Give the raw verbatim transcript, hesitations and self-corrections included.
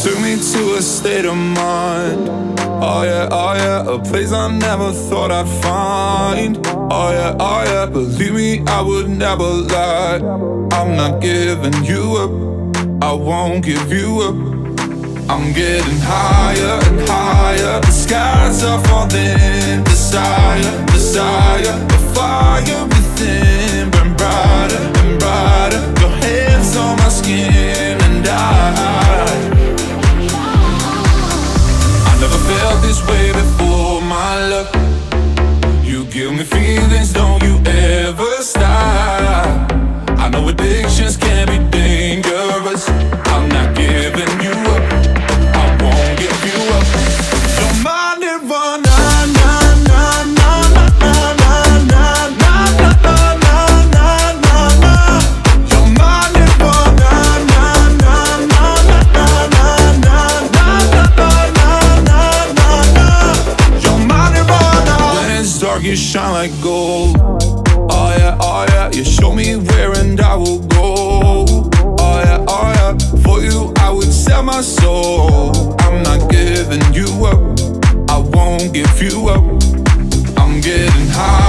took me to a state of mind. Oh yeah, oh yeah, a place I never thought I'd find. Oh yeah, oh yeah, believe me, I would never lie. I'm not giving you up, I won't give you up. I'm getting higher and higher, the skies are falling. Desire, desire, the fire within burn brighter and brighter. Your hands on my skin and I I never felt this way before, my love. You give me feelings, don't you ever stop. I know addictions can be dangerous. I'm not giving you up, I won't give you up. You're my nirvana, na na na na na na na na na na na na. You're my nirvana, na na na na na na na na na na na na. You're my nirvana. When it's dark, you shine like gold. Oh yeah, oh yeah, you show me where and I will go. Oh yeah, oh yeah, for you I would sell my soul. I'm not giving you up, I won't give you up. I'm getting high